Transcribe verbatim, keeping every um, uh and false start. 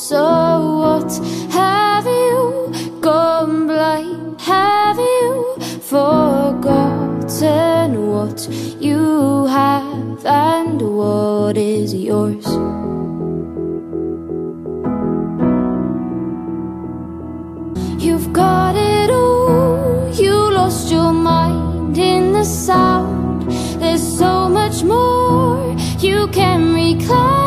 So what? Have you gone blind? Have you forgotten what you have and what is yours? You've got it all, you lost your mind in the sound. There's so much more you can reclaim.